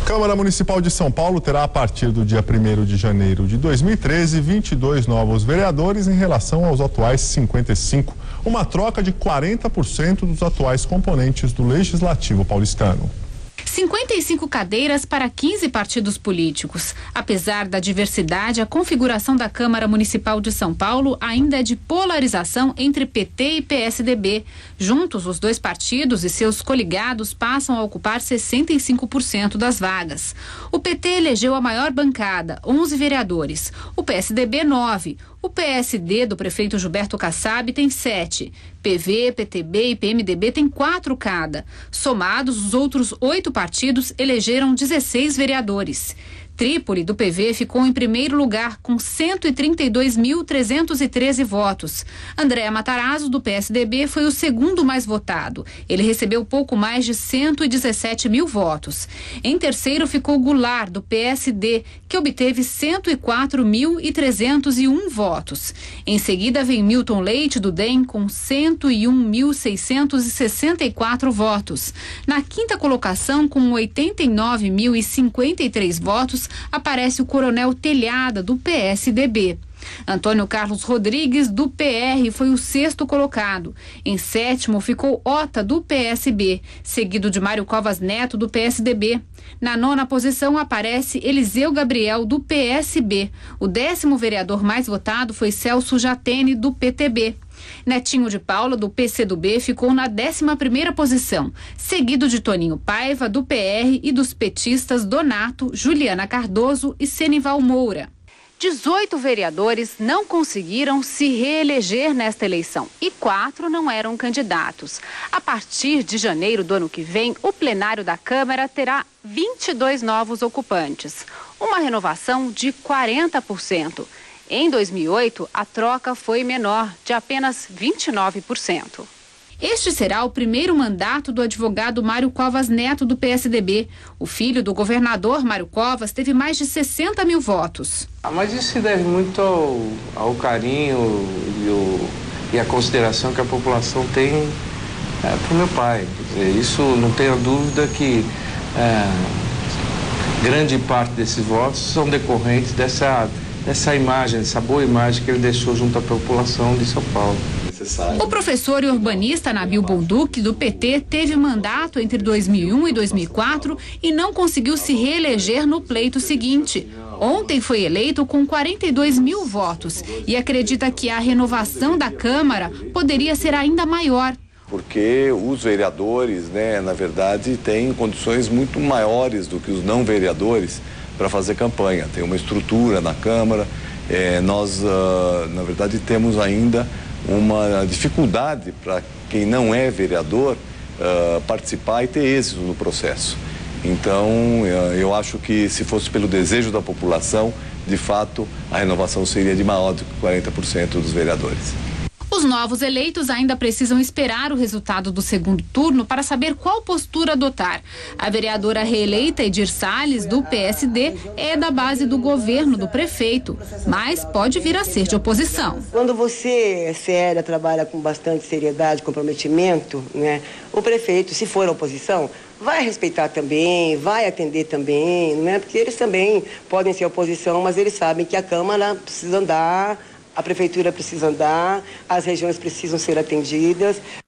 Câmara Municipal de São Paulo terá, a partir do dia 1º de janeiro de 2013, 22 novos vereadores em relação aos atuais 55. Uma troca de 40% dos atuais componentes do Legislativo paulistano. 55 cadeiras para 15 partidos políticos. Apesar da diversidade, a configuração da Câmara Municipal de São Paulo ainda é de polarização entre PT e PSDB. Juntos, os dois partidos e seus coligados passam a ocupar 65% das vagas. O PT elegeu a maior bancada, 11 vereadores. O PSDB, 9. O PSD do prefeito Gilberto Kassab tem 7. PV, PTB e PMDB tem 4 cada. Somados, os outros 8 partidos elegeram 16 vereadores. Trípoli, do PV, ficou em primeiro lugar com 132.313 votos. Andréa Matarazzo, do PSDB, foi o segundo mais votado. Ele recebeu pouco mais de 117 mil votos. Em terceiro ficou Goulart, do PSD, que obteve 104.301 votos. Em seguida vem Milton Leite, do DEM, com 101.664 votos. Na quinta colocação, com 89.053 votos, aparece o Coronel Telhada, do PSDB. Antônio Carlos Rodrigues, do PR, foi o sexto colocado. Em sétimo ficou Ota, do PSB, seguido de Mário Covas Neto, do PSDB. Na nona posição aparece Eliseu Gabriel, do PSB. O 10º vereador mais votado foi Celso Jatene, do PTB. Netinho de Paula, do PCdoB, ficou na 11ª posição, seguido de Toninho Paiva, do PR, e dos petistas Donato, Juliana Cardoso e Senival Moura. 18 vereadores não conseguiram se reeleger nesta eleição e 4 não eram candidatos. A partir de janeiro do ano que vem, o plenário da Câmara terá 22 novos ocupantes, uma renovação de 40%. Em 2008, a troca foi menor, de apenas 29%. Este será o primeiro mandato do advogado Mário Covas Neto, do PSDB. O filho do governador, Mário Covas, teve mais de 60 mil votos. Mas isso se deve muito ao carinho e à consideração que a população tem para o meu pai. Quer dizer, isso não tenha dúvida que grande parte desses votos são decorrentes dessa imagem, dessa boa imagem que ele deixou junto à população de São Paulo. O professor e urbanista Nabil Bonduque, do PT, teve mandato entre 2001 e 2004 e não conseguiu se reeleger no pleito seguinte. Ontem foi eleito com 42 mil votos e acredita que a renovação da Câmara poderia ser ainda maior. Porque os vereadores, na verdade, têm condições muito maiores do que os não vereadores para fazer campanha. Tem uma estrutura na Câmara, nós, na verdade, temos ainda uma dificuldade para quem não é vereador participar e ter êxito no processo. Então, eu acho que se fosse pelo desejo da população, de fato, a renovação seria de maior do que 40% dos vereadores. Os novos eleitos ainda precisam esperar o resultado do segundo turno para saber qual postura adotar. A vereadora reeleita Edir Salles, do PSD, é da base do governo do prefeito, mas pode vir a ser de oposição. Quando você é séria, trabalha com bastante seriedade, comprometimento, o prefeito, se for oposição, vai respeitar também, vai atender também, porque eles também podem ser oposição, mas eles sabem que a Câmara precisa andar, a prefeitura precisa andar, as regiões precisam ser atendidas.